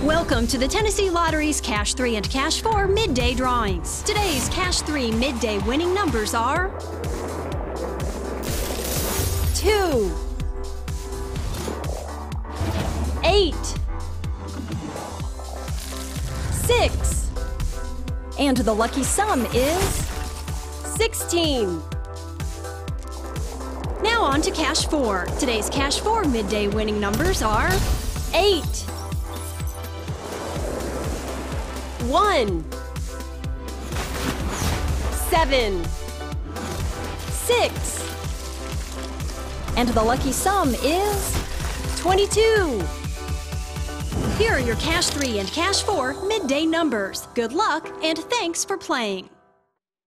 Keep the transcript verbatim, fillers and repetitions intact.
Welcome to the Tennessee Lottery's Cash three and Cash four midday drawings. Today's Cash three midday winning numbers are two, eight, six, and the lucky sum is sixteen. Now on to Cash four. Today's Cash four midday winning numbers are eight, one, seven, six, and the lucky sum is twenty-two. Here are your Cash three and Cash four midday numbers. Good luck and thanks for playing.